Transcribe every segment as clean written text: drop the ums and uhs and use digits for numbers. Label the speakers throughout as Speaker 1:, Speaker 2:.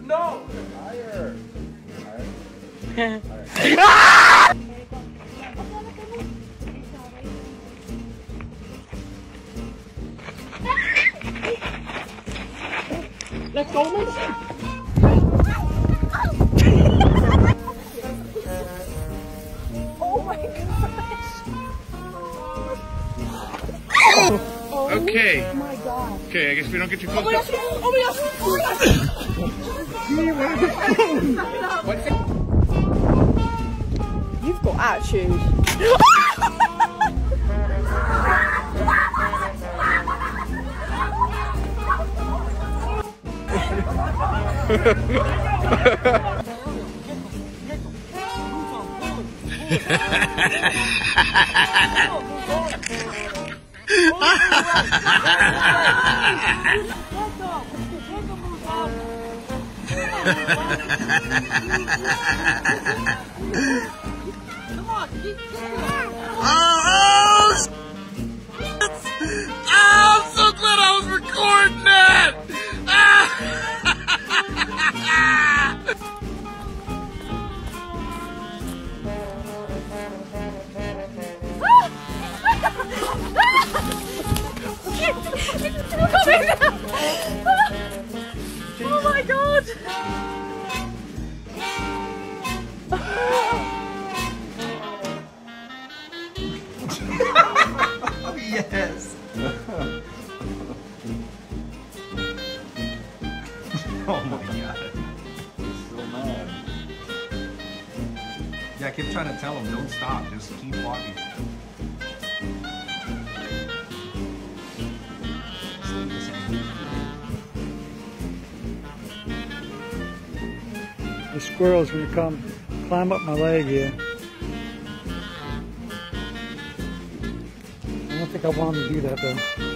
Speaker 1: No! Higher. Higher. Let's go, man. Oh my gosh.
Speaker 2: Okay.
Speaker 1: Oh my god.
Speaker 2: Okay, I guess we don't get too close.
Speaker 1: Oh my gosh. Oh my gosh. Oh my gosh. You've got attitude.
Speaker 2: I'm so glad I was recording that!
Speaker 1: Oh my god!
Speaker 3: Oh yes! Oh my god.
Speaker 4: He's so mad.
Speaker 3: Yeah, I kept trying to tell him, don't stop, just keep walking.
Speaker 5: The squirrel's gonna come climb up my leg here. I don't think I want him to do that though.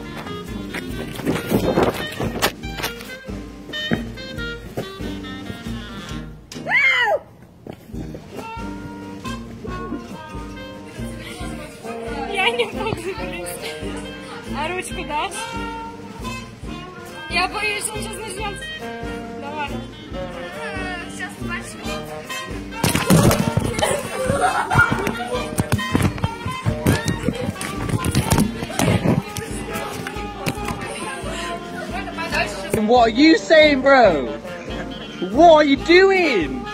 Speaker 6: Я не буду грызть. А ручку дашь? Я боюсь, он сейчас начнет. Давай. Сейчас пачку.
Speaker 7: What are you saying, bro? What are you doing?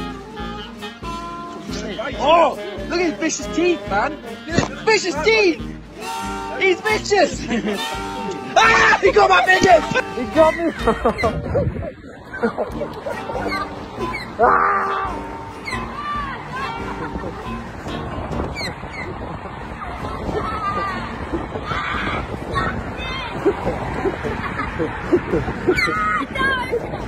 Speaker 7: Oh, look at his vicious teeth, man. Look at his vicious teeth. He's vicious. Ah, he got my fingers. He got me. Ah.